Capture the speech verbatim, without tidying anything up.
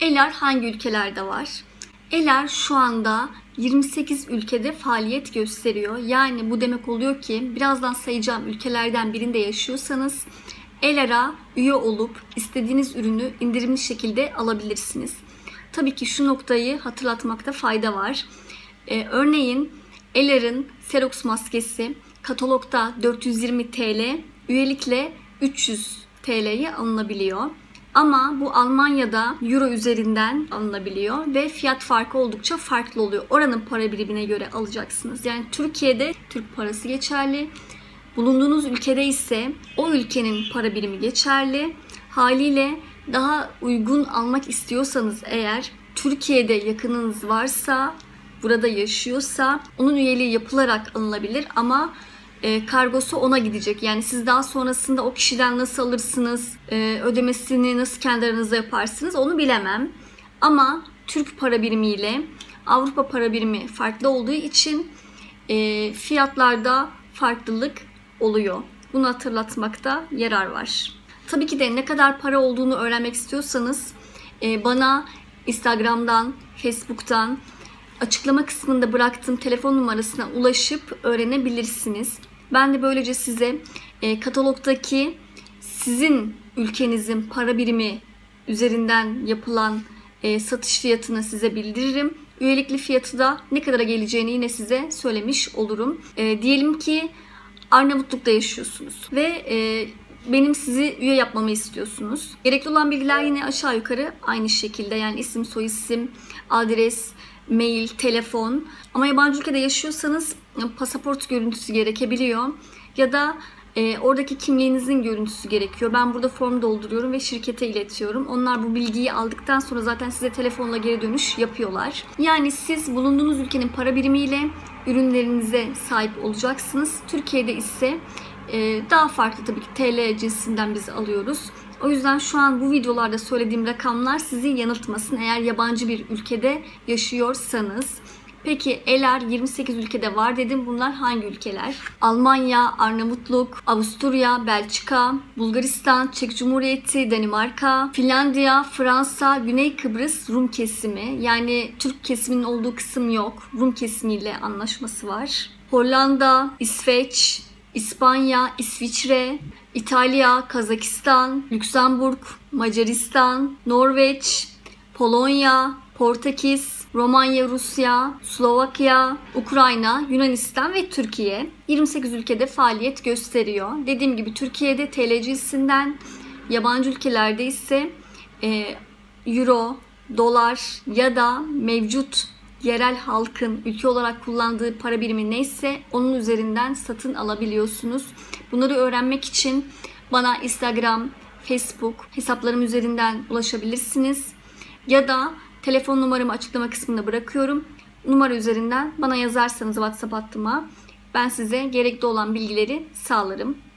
Eler hangi ülkelerde var? Eler şu anda yirmi sekiz ülkede faaliyet gösteriyor. Yani bu demek oluyor ki birazdan sayacağım ülkelerden birinde yaşıyorsanız Eler'a üye olup istediğiniz ürünü indirimli şekilde alabilirsiniz. Tabii ki şu noktayı hatırlatmakta fayda var. Ee, örneğin Eler'in Xerox maskesi katalogda dört yüz yirmi TL, üyelikle üç yüz TL'ye alınabiliyor. Ama bu Almanya'da euro üzerinden alınabiliyor ve fiyat farkı oldukça farklı oluyor. Oranın para birimine göre alacaksınız. Yani Türkiye'de Türk parası geçerli. Bulunduğunuz ülkede ise o ülkenin para birimi geçerli. Haliyle daha uygun almak istiyorsanız eğer Türkiye'de yakınınız varsa, burada yaşıyorsa onun üyeliği yapılarak alınabilir ama E, kargosu ona gidecek. Yani siz daha sonrasında o kişiden nasıl alırsınız, e, ödemesini nasıl kendi aranızda yaparsınız onu bilemem. Ama Türk para birimiyle Avrupa para birimi farklı olduğu için e, fiyatlarda farklılık oluyor. Bunu hatırlatmakta yarar var. Tabii ki de ne kadar para olduğunu öğrenmek istiyorsanız e, bana Instagram'dan, Facebook'tan açıklama kısmında bıraktığım telefon numarasına ulaşıp öğrenebilirsiniz. Ben de böylece size e, katalogdaki sizin ülkenizin para birimi üzerinden yapılan e, satış fiyatını size bildiririm. Üyelikli fiyatı da ne kadara geleceğini yine size söylemiş olurum. E, diyelim ki Arnavutluk'ta yaşıyorsunuz ve e, benim sizi üye yapmamı istiyorsunuz. Gerekli olan bilgiler yine aşağı yukarı aynı şekilde. Yani isim, soyisim, adres, mail, telefon. Ama yabancı ülkede yaşıyorsanız pasaport görüntüsü gerekebiliyor. Ya da e, oradaki kimliğinizin görüntüsü gerekiyor. Ben burada form dolduruyorum ve şirkete iletiyorum. Onlar bu bilgiyi aldıktan sonra zaten size telefonla geri dönüş yapıyorlar. Yani siz bulunduğunuz ülkenin para birimiyle ürünlerinize sahip olacaksınız. Türkiye'de ise e, daha farklı tabii ki T L cinsinden biz alıyoruz. O yüzden şu an bu videolarda söylediğim rakamlar sizi yanıltmasın eğer yabancı bir ülkede yaşıyorsanız. Peki Eler yirmi sekiz ülkede var dedim. Bunlar hangi ülkeler? Almanya, Arnavutluk, Avusturya, Belçika, Bulgaristan, Çek Cumhuriyeti, Danimarka, Finlandiya, Fransa, Güney Kıbrıs, Rum kesimi. Yani Türk kesiminin olduğu kısım yok. Rum kesimiyle anlaşması var. Hollanda, İsveç, İspanya, İsviçre, İtalya, Kazakistan, Lüksemburg, Macaristan, Norveç, Polonya, Portekiz, Romanya, Rusya, Slovakya, Ukrayna, Yunanistan ve Türkiye. yirmi sekiz ülkede faaliyet gösteriyor. Dediğim gibi Türkiye'de T L cinsinden, yabancı ülkelerde ise e, Euro, Dolar ya da mevcut yerel halkın ülke olarak kullandığı para birimi neyse onun üzerinden satın alabiliyorsunuz. Bunları öğrenmek için bana Instagram, Facebook hesaplarım üzerinden ulaşabilirsiniz. Ya da telefon numaramı açıklama kısmına bırakıyorum. Numara üzerinden bana yazarsanız WhatsApp hattıma ben size gerekli olan bilgileri sağlarım.